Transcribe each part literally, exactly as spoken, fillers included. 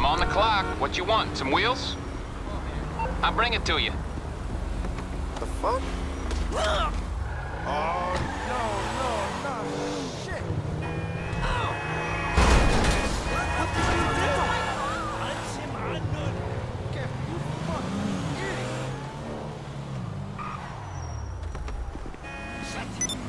On the clock. What you want? Some wheels? I'll bring it to you. The fuck? Oh, no, no, no, shit. What did you do? Get you fucking idiot. Shit.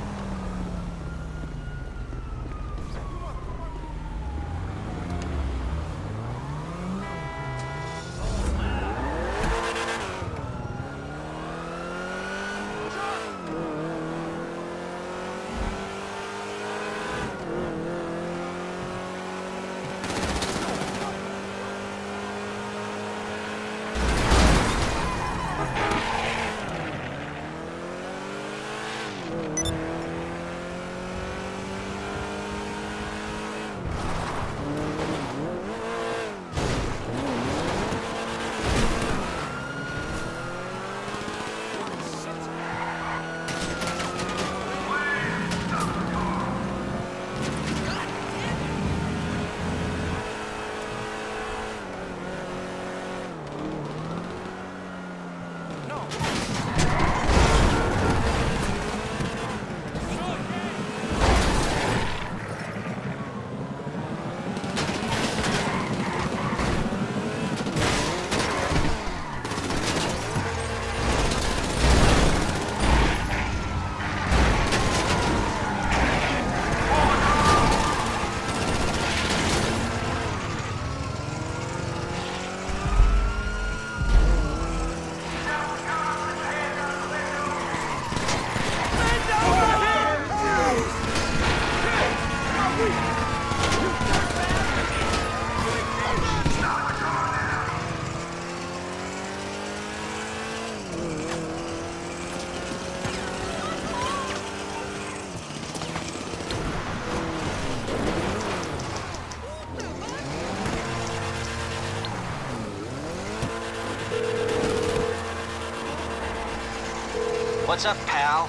What's up, pal?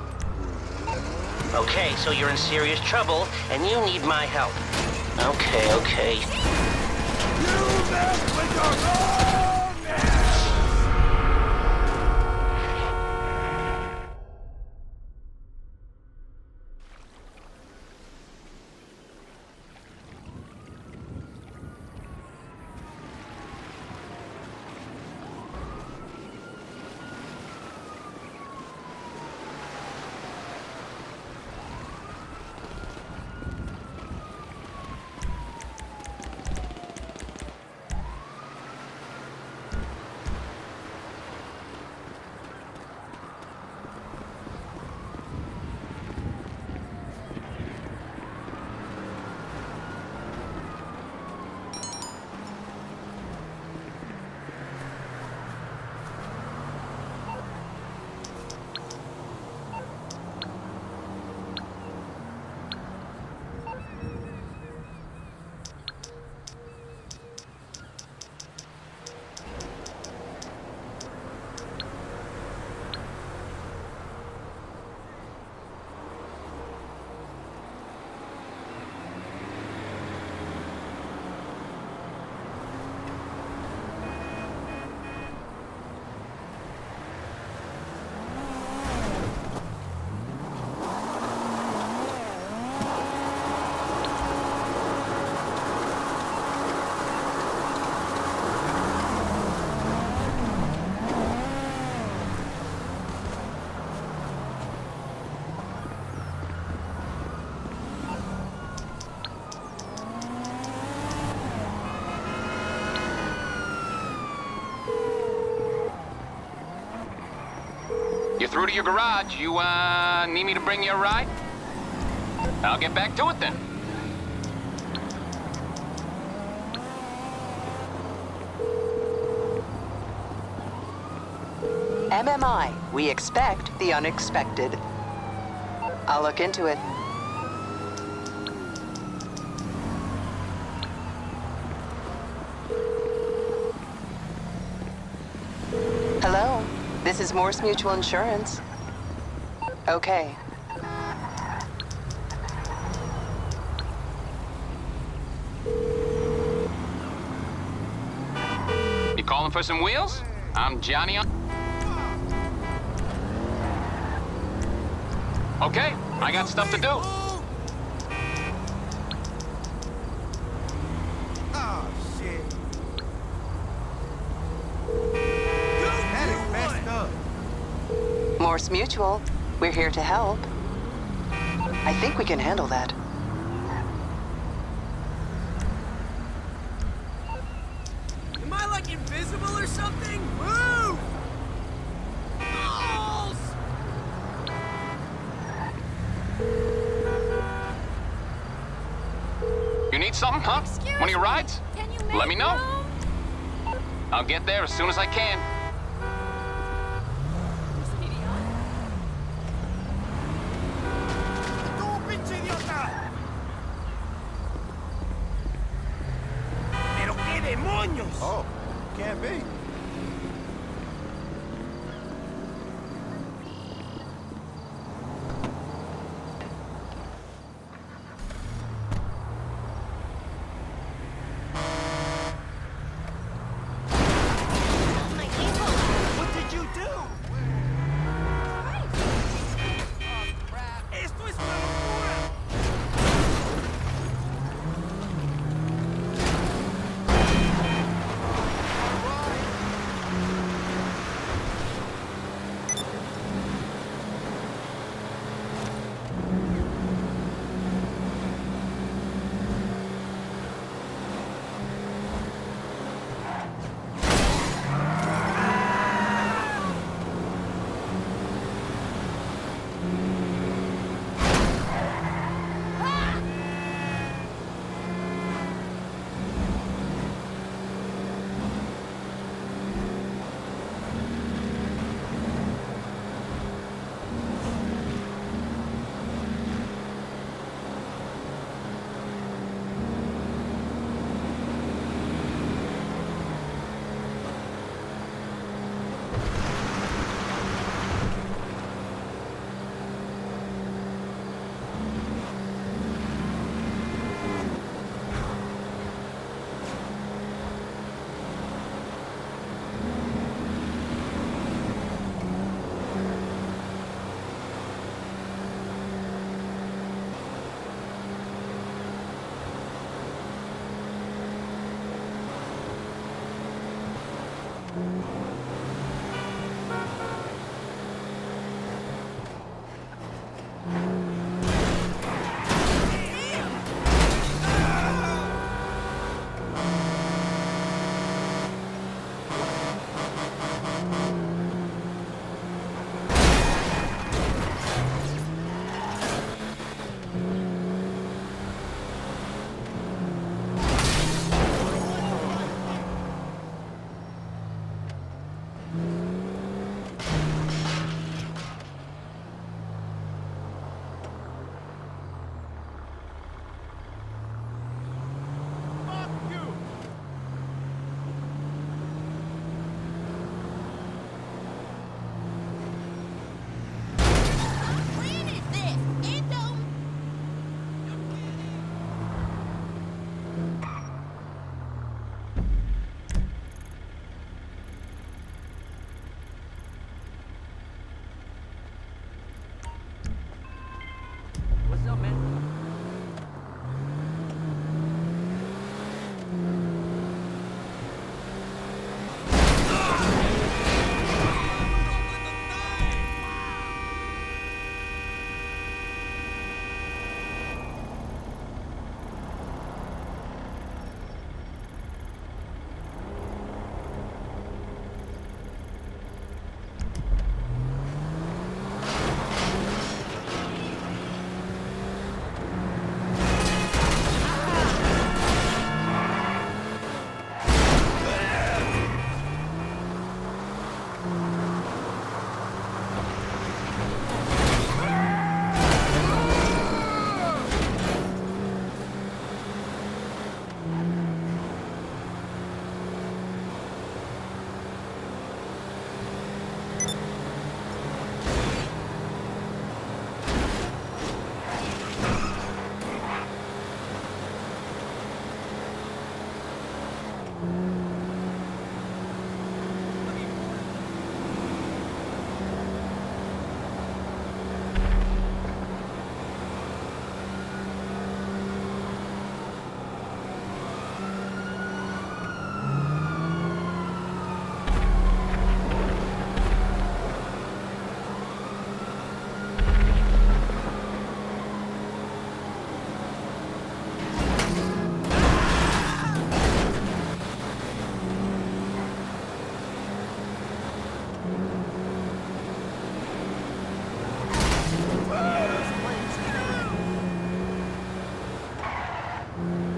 Okay, so you're in serious trouble, and you need my help. Okay, okay. You mess with your own man! You're through to your garage. You, uh, need me to bring you a ride? I'll get back to it then. M M I, we expect the unexpected. I'll look into it. Hello, this is Morse Mutual Insurance. Okay. for some wheels? I'm Johnny on... Okay, I got stuff to do. Oh, shit. That is messed up. Morse Mutual, we're here to help. I think we can handle that. Am I like invisible or something? Move! Balls! You need something, huh? Excuse One of your me. rides? Can you make Let me know. room? I'll get there as soon as I can. ¡Tú, pinche idiota! ¿Pero qué demonios? Oh, can't be. My ankle. What did you do? ¡Esto es una locura! Woo!